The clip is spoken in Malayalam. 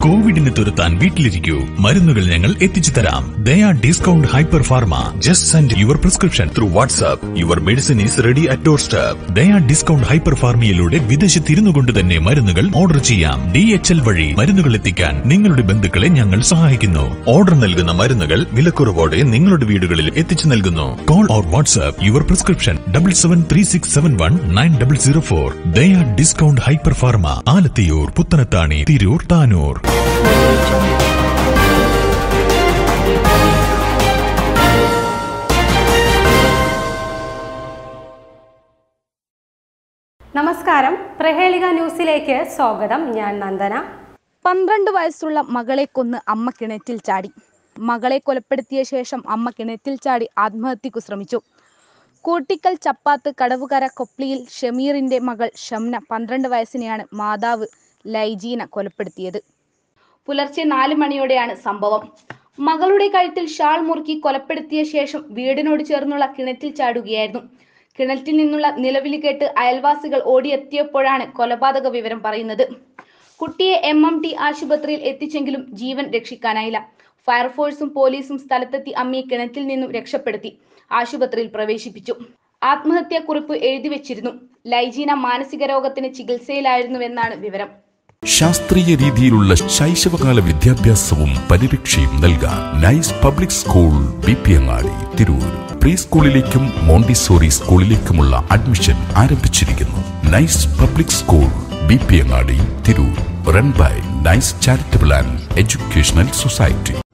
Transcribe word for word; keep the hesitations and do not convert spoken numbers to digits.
കോവിഡിനെ തുരത്താൻ വീട്ടിലിരിക്കൂ. മരുന്നുകൾ ഞങ്ങൾ എത്തിച്ചു തരാം. Daya discount hyper pharma. Just send your prescription through WhatsApp. Your medicine is ready at door step. Daya discount hyper ഫാർമയിലൂടെ വിദേശത്തിരുന്നു കൊണ്ട് തന്നെ മരുന്നുകൾ ഓർഡർ ചെയ്യാം. ഡി എച്ച് എൽ വഴി മരുന്നുകൾ എത്തിക്കാൻ നിങ്ങളുടെ ബന്ധുക്കളെ ഞങ്ങൾ സഹായിക്കുന്നു. ഓർഡർ നൽകുന്ന മരുന്നുകൾ വിലക്കുറവോടെ നിങ്ങളുടെ വീടുകളിൽ എത്തിച്ചു നൽകുന്നു. Call or WhatsApp your prescription double seven three six seven one nine double zero four. Daya discount hyper pharma, Alathiyur, Puthanathani, Tirur, Tanur. നമസ്കാരം, പ്രഹേളിക ന്യൂസിലേക്ക് സ്വാഗതം. ഞാൻ നന്ദന. പന്ത്രണ്ട് വയസ്സുള്ള മകളെ കൊന്ന് അമ്മ കിണറ്റിൽ ചാടി. മകളെ കൊലപ്പെടുത്തിയ ശേഷം അമ്മ കിണറ്റിൽ ചാടി ആത്മഹത്യക്കു ശ്രമിച്ചു. കൂട്ടിക്കൽ ചപ്പാത്ത് കടവുകര കൊപ്ലിയിൽ ഷമീറിന്റെ മകൾ ഷംന പന്ത്രണ്ട് വയസ്സിനെയാണ് മാതാവ് ലൈജീന കൊലപ്പെടുത്തിയത്. പുലർച്ചെ നാല് മണിയോടെയാണ് സംഭവം. മകളുടെ കഴുത്തിൽ ഷാൾ മുറുക്കി കൊലപ്പെടുത്തിയ ശേഷം വീടിനോട് ചേർന്നുള്ള കിണറ്റിൽ ചാടുകയായിരുന്നു. കിണറ്റിൽ നിന്നുള്ള നിലവിളി കേട്ട് അയൽവാസികൾ ഓടിയെത്തിയപ്പോഴാണ് കൊലപാതക വിവരം പറയുന്നത്. കുട്ടിയെ എം എം ടി ആശുപത്രിയിൽ എത്തിച്ചെങ്കിലും ജീവൻ രക്ഷിക്കാനായില്ല. ഫയർഫോഴ്സും പോലീസും സ്ഥലത്തെത്തി അമ്മയെ കിണറ്റിൽ നിന്നും രക്ഷപ്പെടുത്തി ആശുപത്രിയിൽ പ്രവേശിപ്പിച്ചു. ആത്മഹത്യാക്കുറിപ്പ് എഴുതി വെച്ചിരുന്നു. ലൈജീന മാനസിക രോഗത്തിന് ചികിത്സയിലായിരുന്നുവെന്നാണ് വിവരം. ശാസ്ത്രീയ രീതിയിലുള്ള ശൈശവകാല വിദ്യാഭ്യാസവും പരിരക്ഷയും നൽകാൻ Nice public school B P Angadi, Tirur. Pre സ്കൂളിലേക്കും മോണ്ടിസോറി സ്കൂളിലേക്കുമുള്ള അഡ്മിഷൻ ആരംഭിച്ചിരിക്കുന്നു. Nice public school B P Angadi, Tirur. Run by Nice charitable and educational society.